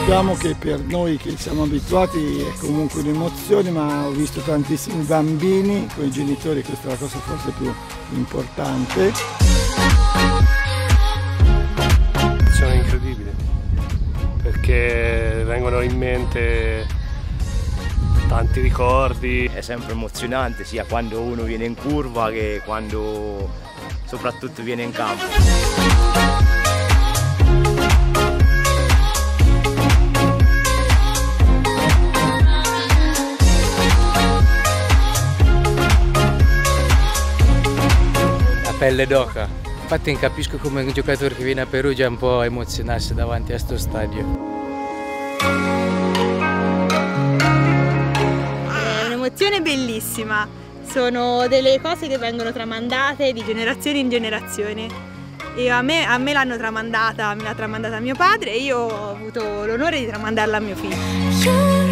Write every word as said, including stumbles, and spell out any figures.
Sappiamo che per noi che siamo abituati è comunque un'emozione, ma ho visto tantissimi bambini con i genitori, questa è la cosa forse più importante. Sono incredibili, perché vengono in mente tanti ricordi. È sempre emozionante sia quando uno viene in curva che quando soprattutto viene in campo. La pelle d'oca. Infatti non capisco come un giocatore che viene a Perugia un po' emozionarsi davanti a questo stadio. È un'emozione bellissima, sono delle cose che vengono tramandate di generazione in generazione. E a me, a me l'hanno tramandata, me l'ha tramandata mio padre e io ho avuto l'onore di tramandarla a mio figlio.